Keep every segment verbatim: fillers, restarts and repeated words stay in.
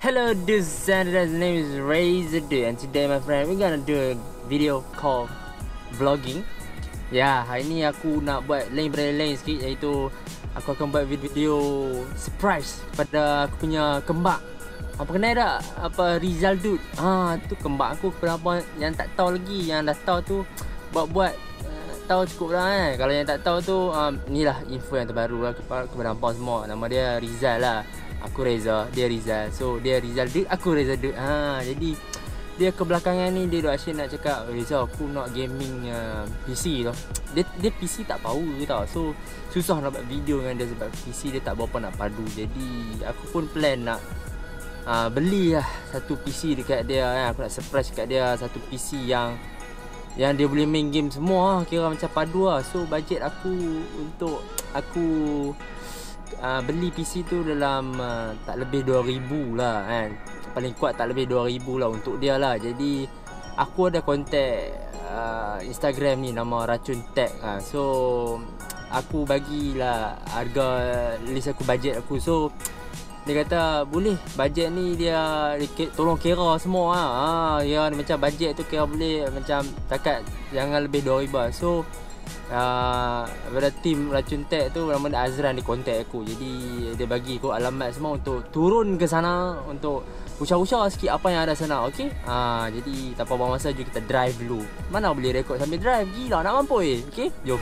Hello dudes and dudes, name is Razor Dude, and today my friend we're gonna do a video called vlogging. Ya, yeah, hari ni aku nak buat lain daripada lain sikit, iaitu aku akan buat video surprise pada aku punya kembak. Apa kenal tak? Apa Rizal Dude? Ha, tu kembak aku. Kenapa yang tak tahu lagi, yang dah tahu tu buat-buat uh, tahu cukup lah kan. Kalau yang tak tahu tu um, ni lah info yang terbaru lah kepada, kepada hampa semua. Nama dia Rizal lah. Aku Reza, dia Rizal. So dia Rizal Dude, aku Reza Dude. Ha, jadi dia kebelakangan ni dia duk asyik nak cakap, Reza aku nak gaming uh, P C tau. Dia dia P C tak power tau. So susah nak buat video dengan dia sebab P C dia tak berapa nak padu. Jadi aku pun plan nak uh, beli lah satu P C dekat dia kan. Aku nak surprise dekat dia satu P C yang yang dia boleh main game semua, kira macam padu lah. So bajet aku untuk aku Uh, beli P C tu dalam uh, tak lebih dua ribu lah kan. Paling kuat tak lebih dua ribu lah untuk dia lah. Jadi aku ada kontak uh, Instagram ni nama Racun Tech uh. So aku bagilah harga list aku, bajet aku. So dia kata boleh, bajet ni dia, dia tolong kira semua lah. Ha, ya, macam bajet tu kira boleh macam takat jangan lebih dua ribu lah. So Uh, pada tim Racun Tech tu nama dia Azran, dia kontak aku. Jadi dia bagi aku alamat semua untuk turun ke sana untuk usah-usah sikit apa yang ada sana. Okey. Uh, jadi tanpa buang masa, jom kita drive dulu. Mana boleh rekod sambil drive, gila nak mampu eh. Okey, jom.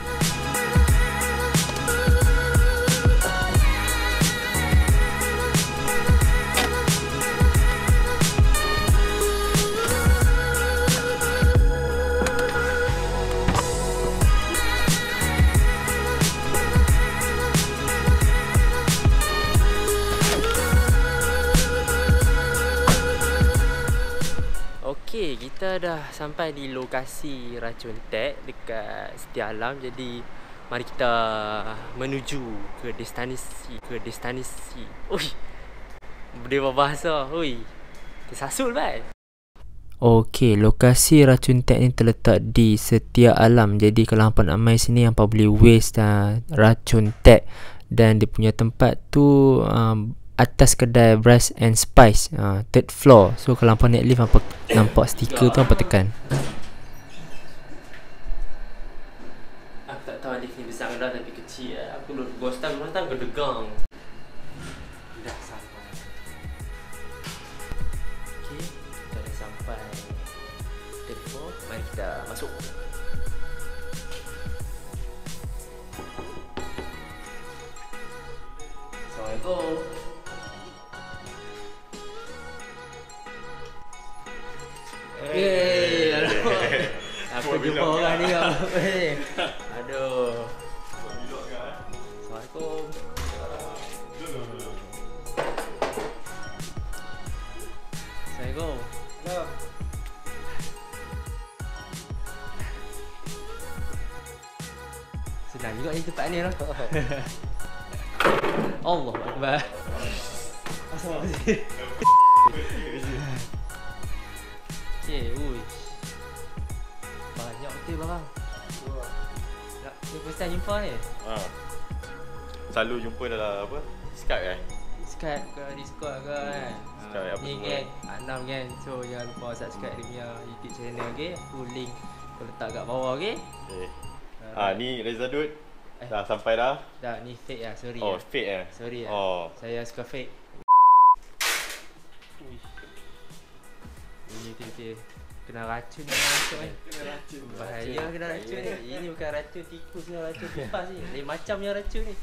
Okay, kita dah sampai di lokasi Racun Tech dekat Setia Alam. Jadi mari kita menuju ke destinasi ke destinasi. Oi, dia berbahasa. Oi, tersasul bai. Okay, lokasi Racun Tech ni terletak di Setia Alam. Jadi kalau hampa nak main sini, hampa boleh waste uh, Racun Tech. Dan dia punya tempat tu um, atas kedai Brass and Spice, uh, third floor. So kalau hampa naik lift, hampa nampak stiker tu, hampa tekan. Aku tak tahu lift ni besar ke dah, tapi kecil lah. Aku duduk ghost time, ghost time kedegang. Dah sampai. Okay, kita dah sampai third floor. Mari kita masuk. Assalamualaikum. Hey, alamak. Aku jumpa orang ni lah. Aduh. Assalamualaikum. Assalamualaikum. Hello. Senang juga ni tempat ni lah. Allah Akbar. Assalamualaikum. Okay, ui. Banyak betul barang. Nak, ni first time jumpa ni? Ha. Selalu jumpa dalam apa? Skype kan? Skype ke Discord ke kan? Skype apa ni semua. Gang, Anam kan. So jangan lupa subscribe dia punya YouTube channel, okay? Aku link aku letak kat bawah, okay? Okay. Ah, ni Reza Dude. Eh. Dah sampai dah? Dah, ni fake lah, sorry Oh, lah. fake eh? Sorry lah. Oh. Saya suka fake. Ini betul-betul kena racun ni, racun kan? Kena racun. Bahaya kena racun ni. Ini bukan racun tikus ni, racun kipas ni. Lain macamnya racun ni.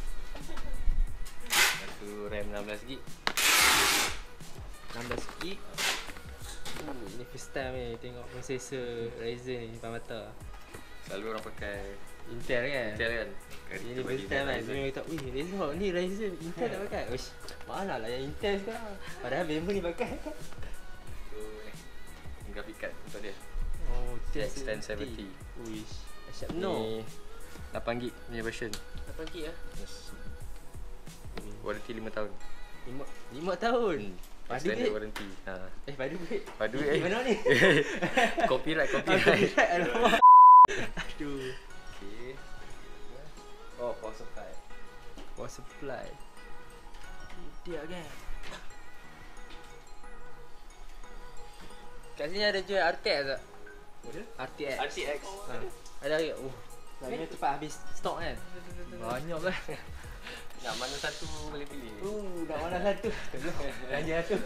Satu RAM enam belas gig. enam belas gig. Uh, ini first time ni tengok processor Ryzen ni depan mata. Selalu orang pakai Intel kan? Intel kan? Ini first time kan. Dia kata, "Wih, Ryzen ni Ryzen Intel tak pakai." Uish, mana lah yang Intel sekarang. Padahal member ni pakai. Graphic card untuk dia. Oh, X ten seventy. Uish, asyap no. Ni lapan gig punya version. lapan gig lah. Yes. Warranty lima tahun. lima tahun. Padu Extended duit. warranty. Ha. Eh, padu duit. Padu Eh, eh. mana ni? Copyright, Ah, copyright. copyright, alamak. Aduh. Okay. Oh, power supply. Power supply. Dia kan. Kat sini ada jual R T X tak? Ada? R T X. R T X. Ha. Ada lagi? Oh. Lagi cepat habis stok kan? Banyak kan? Nak mana satu boleh pilih. Uh, nak mana satu? Belanja satu.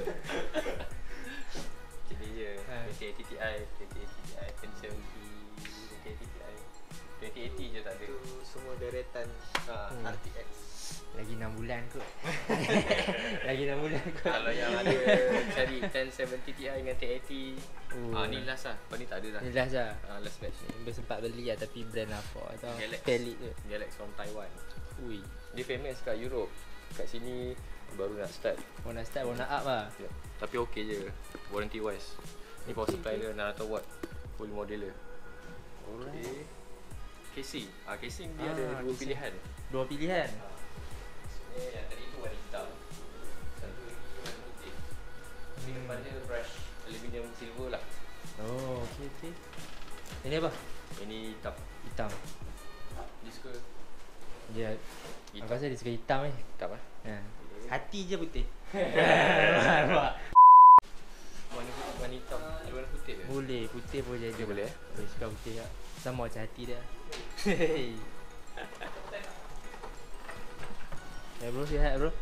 Jadi je. Ha. twenty eighty Ti, twenty eighty Ti, ten seventy, twenty eighty Ti. twenty eighty je tak ada. Itu semua deretan Ha, Hmm. R T X. Lagi enam bulan kot. Lagi enam bulan kot. Kalau yang ada cari ten seventy Ti dengan ten eighty. Oh. Ah, ni last lah. Kau ni tak ada dah. Ni last lah. Ah, last batch ni. Dia sempat beli lah tapi brand apa atau Galax. Pelit tu. Galax from Taiwan. Ui. Dia famous kat Europe. Kat sini baru nak start. Baru nak start, baru nak up lah. Ya. Tapi okey je. Warranty wise. Ni power supply dia enam ratus watt. Full modular. Okey. Casing. Ah, casing dia Ah, ada dua casing. pilihan. Dua pilihan. Eh, yang tadi tu warna hitam. Satu lagi warna putih. Tapi depan dia brush aluminium silver lah. Oh, okey okey. Ini apa? Ini hitam. Hitam. Dia suka Dia hitam. aku rasa dia suka hitam ni. Hitam eh. Ha. Hati je putih. Warna putih, warna hitam. Dia warna putih ke? Boleh, putih pun jadi. Dia boleh eh? Boleh suka putih tak? Sama macam hati dia. Hei. Ya bro, sihat bro.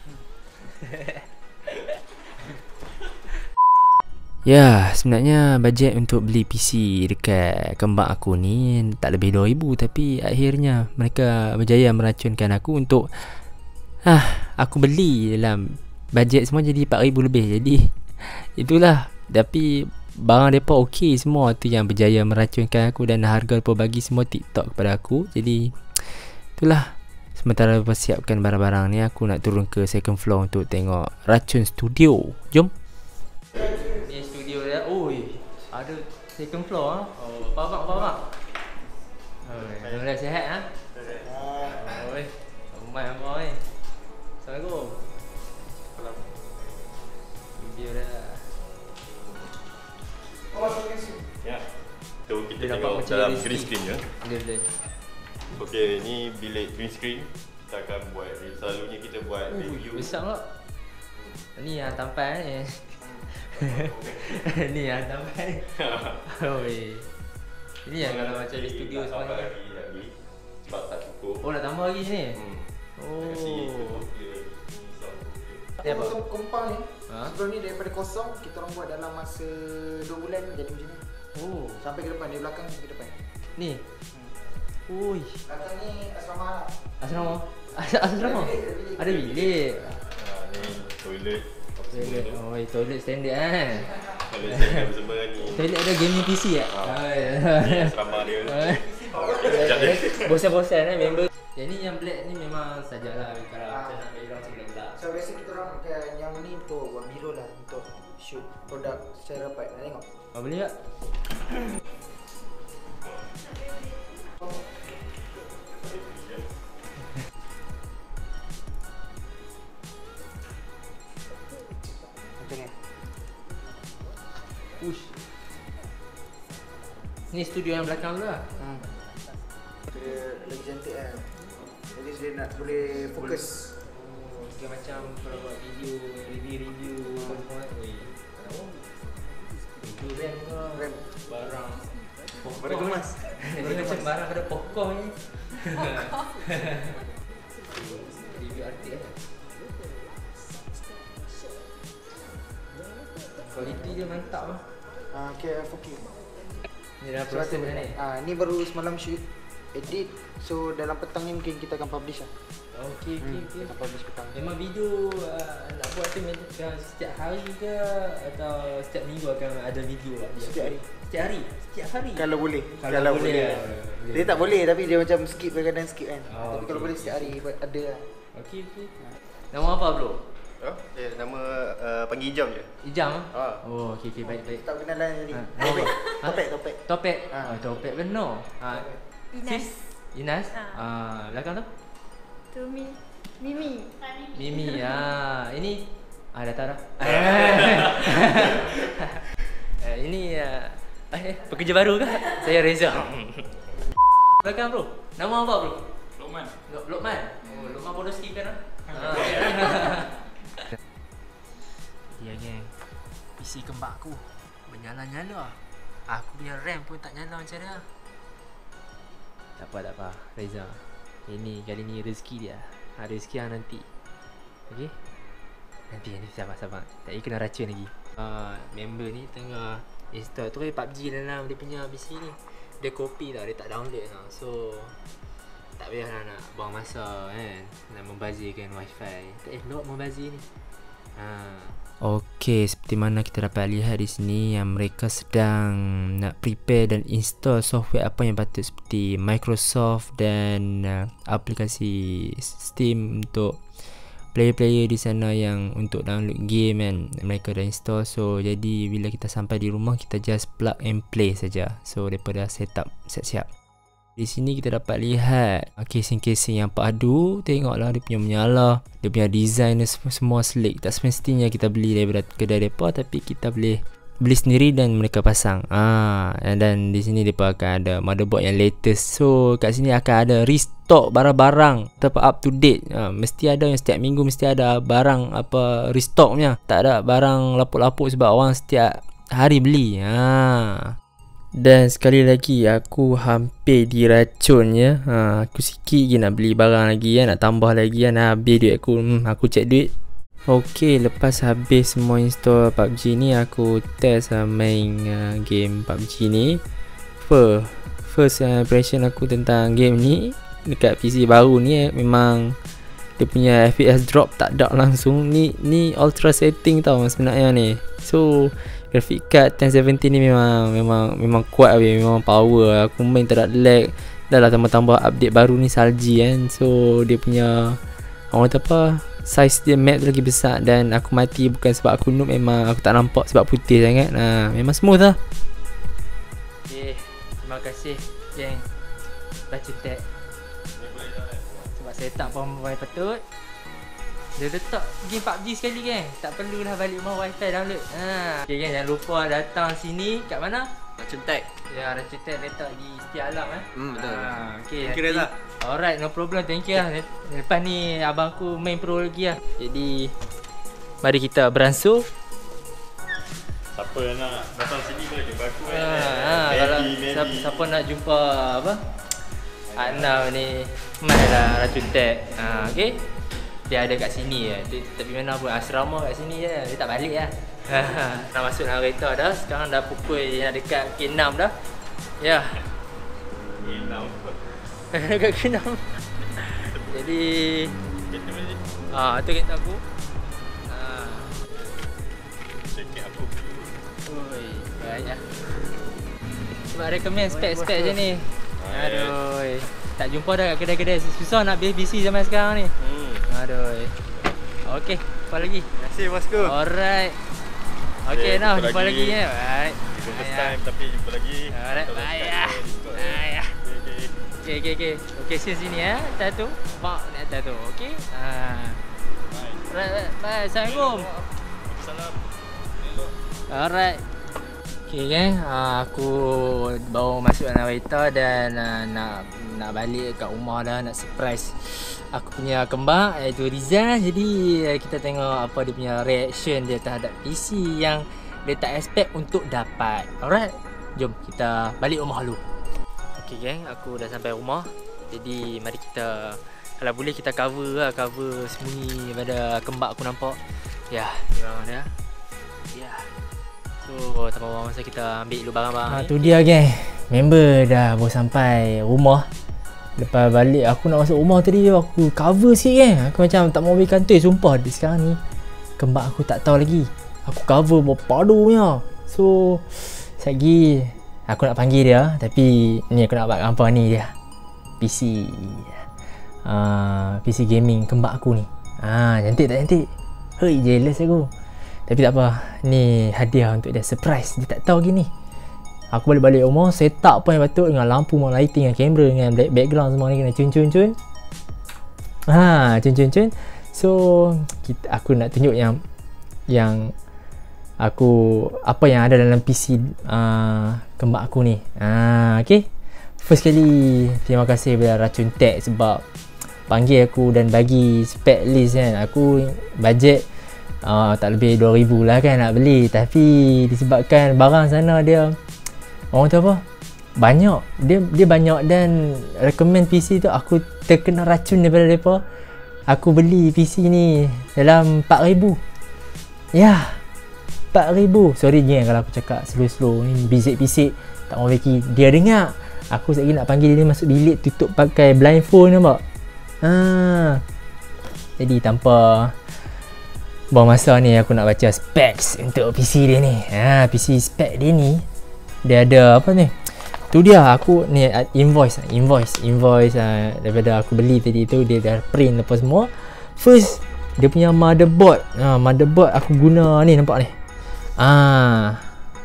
Ya, sebenarnya bajet untuk beli P C dekat kembang aku ni tak lebih dua ribu, tapi akhirnya mereka berjaya meracunkan aku untuk ah, aku beli dalam bajet semua jadi empat ribu lebih. Jadi itulah, tapi barang mereka okey semua, tu yang berjaya meracunkan aku, dan harga mereka bagi semua TikTok kepada aku. Jadi itulah, sementara persiapkan barang-barang ni, aku nak turun ke second floor untuk tengok racun studio. Jom. Ni studio dia. Oi, ada second floor ah. Oh, apa apa apa. Oi, alhamdulillah sihat ah. Oi. Ramai ramai. Assalamualaikum. Salam. Studio dia. Ya. So kita Dia nampak tengok macam dalam realistic. green screen ya. Boleh boleh. Okey, ni bilik green screen. Kita akan buat, selalunya kita buat Ui, review. besar tak? Ni yang tampan ni. Ni yang tampan. Oi. Ini yang kalau macam di studio nak tambah semuanya. lagi lagi. Sebab tak cukup. Oh, nak tambah lagi sini. Hmm. Oh. Kasi cukup clear. Sound clear. Ni apa? Untuk kompang ni, Ha? sebelum ni daripada kosong, kita orang buat dalam masa dua bulan jadi macam ni. Oh. Sampai ke depan, dari belakang sampai ke depan. Ni. Ui. Belakang ni asrama lah. Asrama. As- Asrama. Ada bilik. Ah, ni toilet. Toilet. Oh, toilet standard kan. Kalau saya bersama ni. Toilet ada gaming P C tak? Ah. Ah, Ni asrama dia. Ah. Okey, sekejap je. Bosan-bosan eh member. Yang ni yang black ni memang sajalah kalau macam nak background macam gelap. So biasa kita orang pakai yang ni untuk buat biro lah, untuk shoot produk secara rapat. Nak tengok? Oh, boleh tak? Macam ni. Ush. Ni studio yang belakang tu lah. Hmm. Dia lagi cantik kan. Jadi dia nak boleh fokus. Oh, dia macam kalau buat video, review-review semua. Oi. Oh. Itu RAM ke? RAM. Barang. Barang kemas. Ini macam barang ada popcorn ni. Review artik eh. Kualiti dia mantap lah. Ah, okay, four K. Ni dah proses macam ni. Ah, ni baru semalam shoot, edit. So dalam petang ni mungkin kita akan publish lah. Okey okey okey. Kita publish petang. Memang video uh, nak buat tu macam setiap hari ke atau setiap minggu akan ada video lah dia? Setiap hari. Setiap hari? Setiap hari? Kalau boleh. Kalau boleh, ya. Dia tak boleh tapi dia macam skip kadang-kadang skip kan. Oh, tapi kalau okey, boleh okey. setiap hari buat ada lah. Okey okey. Nama apa bro? Oh, eh, nama uh, panggil Ijam je. Ijam ah? Ah. Oh okey okey baik baik. Tak kenalan tadi. Ha, Topek. ha? Topek, topek. Topek. Ha. Oh, topek benar. Ah. Inas. Sis? Inas? Ha. Ah, belakang tu? Tu Mi. Mimi. Mimi. Ah, ini ah dah tahu dah. Eh, ini uh, eh, pekerja baru ke? Saya Reza. Belakang bro. Nama apa bro? Lokman. Lok Lokman. Oh, Lokman Podoski kan? Ah. Ya geng. P C kembar aku. Menyala-nyala. Aku punya RAM pun tak nyala macam dia. Tak apa, tak apa Reza. Ini kali ni rezeki dia. Ha, rezeki yang nanti. Okay. Nanti, nanti sabar-sabar. Tak payah kena racun lagi. uh, Member ni tengah install tu kan P U B G dalam dia punya P C ni. Dia copy tau, dia tak download tau. So tak payahlah nak buang masa kan, nak membazirkan wifi. Tak elok membazir ni. Ha. Okey, seperti mana kita dapat lihat di sini yang mereka sedang nak prepare dan install software apa yang patut seperti Microsoft dan uh, aplikasi Steam untuk player-player di sana yang untuk download game kan. Mereka dah install. So jadi bila kita sampai di rumah kita just plug and play saja. So daripada set up siap-siap. Di sini kita dapat lihat casing-casing yang padu. Tengoklah dia punya menyala, dia punya design semua slick. Tak semestinya kita beli daripada kedai depa, tapi kita boleh beli sendiri dan mereka pasang. Ah, dan di sini depa akan ada motherboard yang latest. So kat sini akan ada restock barang-barang tetap up to date. Ah, mesti ada yang setiap minggu mesti ada barang apa restocknya. Tak ada barang lapuk-lapuk sebab orang setiap hari beli. Ah. Dan sekali lagi aku hampir diracun ya. Ha, aku sikit je nak beli barang lagi ya, nak tambah lagi ya, nak habis duit aku. Hmm, aku check duit. Okey, lepas habis semua install P U B G ni, aku test uh, main uh, game P U B G ni. First, first uh, impression aku tentang game ni dekat P C baru ni eh, memang dia punya F P S drop tak ada langsung. Ni ni ultra setting tau sebenarnya ni. So graphic card ten seventy ni memang memang memang kuat habis, memang power. Aku main tak ada lag. Dah lah tambah-tambah update baru ni salji kan. So dia punya orang kata apa, size dia map tu lagi besar. Dan aku mati bukan sebab aku noob, memang aku tak nampak sebab putih sangat. Nah, memang smooth lah. Okay, terima kasih geng Racun Tech sebab setup pun patut. Dia letak game P U B G sekali kan, tak perlulah balik rumah wifi download. Ha. Okay kan, jangan lupa datang sini kat mana? Racun Tech. Ya, Racun Tech letak di Setia Alam eh. Hmm, betul. Ha, okay, Thank you Reza. Alright, no problem, thank you lah. Lepas ni abang aku main pro lagi lah. Jadi mari kita beransur. Siapa nak datang sini boleh jumpa aku kan. Ha, ha, kalau siapa, siapa nak jumpa apa? Anam ni, mai lah Racun Tech. Ha, okay. Dia ada kat sini ya. Dia, tapi mana pun asrama kat sini je. Dia tak balik lah. Nak masuk dalam kereta dah. Sekarang dah pukul yang dekat K enam dah. Ya. K enam. Dekat K enam. Jadi ah, tu kereta aku. Ah. Cekik aku. Oi, baik lah. Sebab recommend spek-spek je ni. Aduh. Tak jumpa dah kat kedai-kedai. Susah nak beli P C zaman sekarang ni. Hmm. Aduh. Okey, apa lagi? Terima kasih bosku. Alright. Okey, Okay, nah, jumpa jumpa lagi lagi. ya. Baik. Jumpa first time tapi jumpa lagi. Alright, Kalau bye sekali ya. ada Discord. Bye ya. Okay, okay. Okey, okey, okey. Okey, sini sini ya. Atas tu. Mak ni atas tu. Okey. Ha. Bye. Alright, bye. Bye. Assalamualaikum. Salam. Alright. Okay kan, uh, aku baru masuk dalam kereta dan uh, nak nak balik kat rumah dah, nak surprise aku punya kembar iaitu Riza. Jadi uh, kita tengok apa dia punya reaction dia terhadap P C yang dia tak expect untuk dapat. Alright, jom kita balik rumah dulu. Okay gang, aku dah sampai rumah. Jadi mari kita, kalau boleh kita cover lah, cover sembunyi pada kembar aku nampak. Ya, ni orang dia. Ya. So, tanpa buang masa kita ambil dulu barang-barang ha, ni. Tu dia geng. Member dah baru sampai rumah. Lepas balik aku nak masuk rumah tadi, aku cover sikit geng. Aku macam tak mau ambil kantoi. Sumpah sekarang ni kembar aku tak tahu lagi. Aku cover bawa padu punya. So sekejap lagi aku nak panggil dia. Tapi ni aku nak buat gambar ni dia, P C uh, P C gaming kembar aku ni. Ah, cantik tak cantik? Hei, jealous aku. Tapi tak apa, ni hadiah untuk dia, surprise. Dia tak tahu gini. Aku balik-balik rumah, set up pun yang patut dengan lampu, dengan lighting, dengan kamera, dengan background semua ni kena cun-cun-cun. Ha, cun-cun-cun. So, kita, aku nak tunjuk yang yang aku apa yang ada dalam P C uh, kembar aku ni. Ha, okey. First kali terima kasih kepada Racun Tech sebab panggil aku dan bagi spec list kan. Aku bajet uh, tak lebih dua ribu lah kan nak beli. Tapi disebabkan barang sana dia orang tu apa, banyak, dia dia banyak dan recommend P C tu aku terkena racun daripada mereka. Aku beli P C ni dalam empat ribu. Ya, empat ribu. Sorry je kalau aku cakap slow-slow ni, bisik-bisik tak mau bagi dia dengar. Aku sekejap nak panggil dia masuk bilik, tutup pakai blindfold, nampak? Ha. Jadi tanpa buang masa ni aku nak baca specs untuk P C dia ni. Ha, P C spec dia ni dia ada apa ni? Tu dia aku ni invoice, invoice, invoice uh, daripada aku beli tadi tu, dia dah print apa semua. First dia punya motherboard. Ha, motherboard aku guna ni, nampak ni. Ah.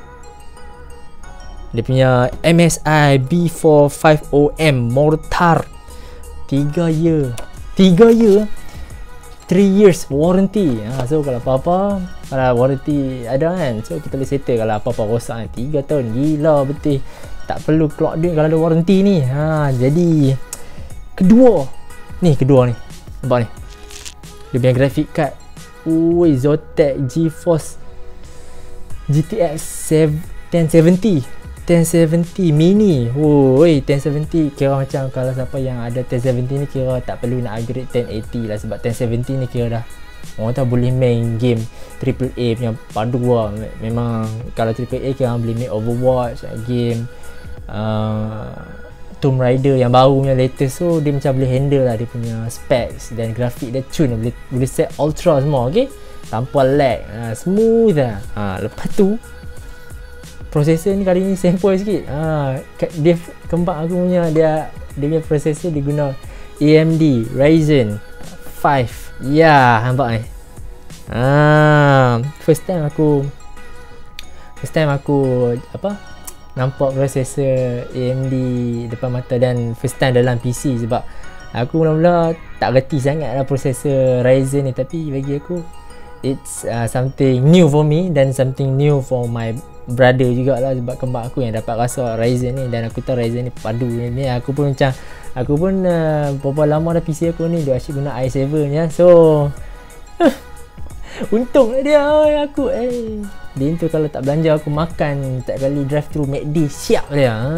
Dia punya M S I B four fifty M mortar tiga year tiga year three years warranty. Ha, so kalau apa-apa, kalau warranty ada kan, so kita boleh settle. Kalau apa-apa rosak kan tiga tahun, gila betul. Tak perlu keluar duit kalau ada warranty ni. Ha, jadi kedua ni, kedua ni nampak ni, dia punya graphic card. Ui, Zotac GeForce G T X ten seventy ten seventy mini. Oi, ten seventy kira macam kalau siapa yang ada ten seventy ni kira tak perlu nak upgrade ten eighty lah, sebab ten seventy ni kira dah orang tahu boleh main game triple A punya padu lah. Memang kalau triple A kira boleh main Overwatch, game uh, Tomb Raider yang baru punya latest, so dia macam boleh handle lah dia punya specs dan grafik dia cun, boleh boleh set ultra semua, okey, tanpa lag, ha, smooth lah. Ha, lepas tu prosesor ni kali ni simple sikit. Ha, dia kembang aku punya, dia dia punya prosesor dia guna A M D Ryzen five. Ya, nampak ni. Ha, first time aku first time aku apa nampak prosesor A M D depan mata, dan first time dalam P C, sebab aku mula-mula tak reti sangat lah prosesor Ryzen ni, tapi bagi aku it's uh, something new for me dan something new for my brother jugalah, sebab kembang aku yang dapat rasa Ryzen ni, dan aku tahu Ryzen ni padu ni. Aku pun macam aku pun uh, berapa lama dah P C aku ni dia asyik guna i seven ya, so uh, untung dia aku eh dia tu kalau tak belanja aku makan tak kali drive thru McD siap dia. Ha.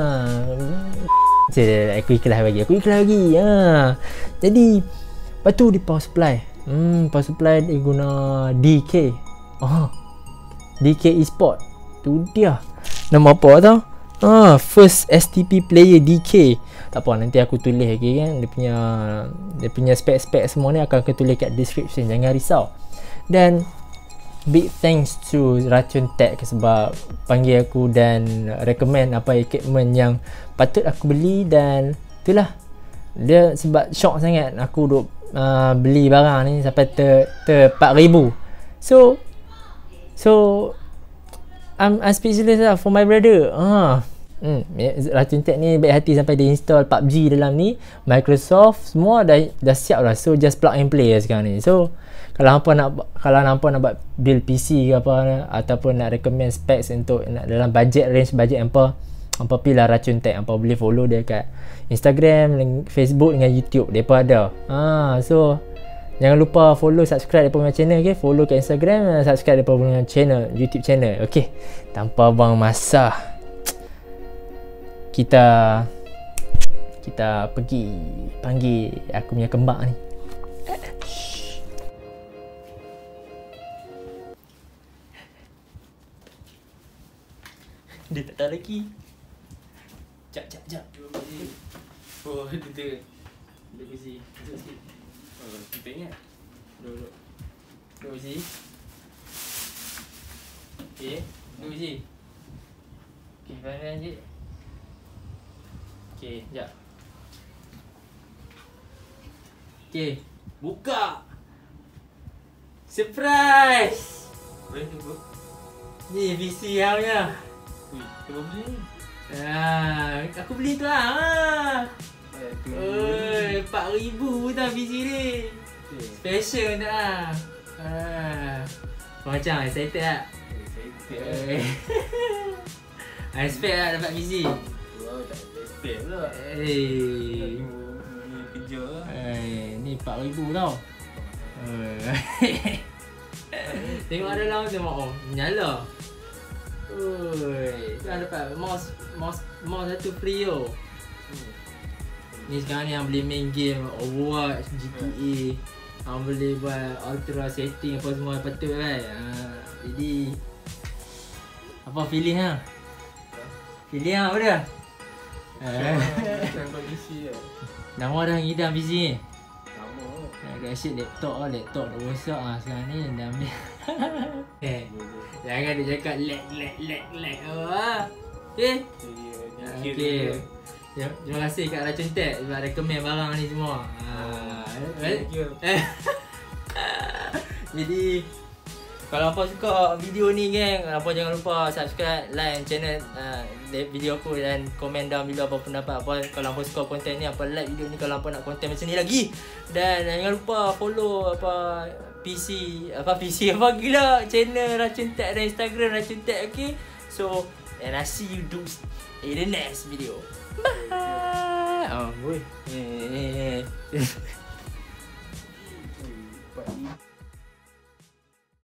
Cik, aku ikhlas bagi, aku ikhlas bagi. Ha. Jadi lepas tu di power supply. Hmm, power supply dia guna D K. Oh. D K Esport. Tu dia. Nama apa tau? Ah, first S T P player D K. Tak apa, nanti aku tulis lagi kan dia punya dia punya spek-spek semua ni akan aku tulis kat description, jangan risau. Dan big thanks to Racun Tech sebab panggil aku dan recommend apa equipment yang patut aku beli, dan itulah dia sebab shock sangat aku duk uh, beli barang ni sampai ter, ter empat ribu. So so I'm, I'm speechless lah for my brother. Ah, hmm, Racun Tech ni baik hati sampai dia install P U B G dalam ni, Microsoft semua dah dah siap lah. So just plug and play lah sekarang ni. So kalau hampa nak kalau hampa nak buat build P C ke apa, ataupun nak recommend specs untuk nak dalam budget range budget hampa, hampa pilih Racun Tech. Hampa boleh follow dia kat Instagram, Facebook dengan YouTube, depa ada. Ha, so jangan lupa follow, subscribe depa punya channel, okey. Follow kat Instagram, subscribe depa punya channel, YouTube channel, okey. Tanpa buang masa, kita kita pergi panggil aku punya kembang ni. Dia tak tahu lagi. Jap, jap, jap. Oh, dia tu. Dia busy. Masuk sikit. Oh, kita ingat. Duduk, duduk. Duduk busy. Okay. Duduk busy. Okay, pelan-pelan sikit. Okay, jap. Okay. Buka. Surprise. Boleh tu bro? Ni P C kau punya. Ui, kau beli ni? Ah, aku beli tu lah. Oi, empat ribu tau P C ni. Special tak lah. Ah. Macam excited tak? Excited. I expect lah dapat P C. Wow, tak expect pula. Eh. Ni kerja lah. Eh, ni empat ribu tau. Eh. Tengok ada dalam tengok oh, menyala. Oi, kan dapat mouse mouse mouse satu free yo. Hmm. Ni sekarang ni yang boleh main game Overwatch, G T A. Hang boleh buat ultra setting apa semua patut kan. Ha, jadi apa feeling ha? Feeling apa dia? Eh, Macam kondisi lah. nama dah ngidam P C ni. Lama. Nak asyik laptop lah, laptop dah rosak ah sekarang ni dah ambil. Eh, jangan dia cakap lag lag lag lag apa. Okay. Okay. Ya, terima kasih kat Racun Tech sebab recommend barang ni semua. Ha, eh. Jadi kalau apa suka video ni geng, apa jangan lupa subscribe, like channel uh, video aku dan komen down below apa pendapat apa. Kalau apa suka konten ni, apa like video ni kalau apa nak konten macam ni lagi. Dan jangan lupa follow apa P C apa P C apa gila channel Racun Tech dan Instagram Racun Tech, okay? So and I see you dudes in the next video. Bye. Oh, boy. Eh.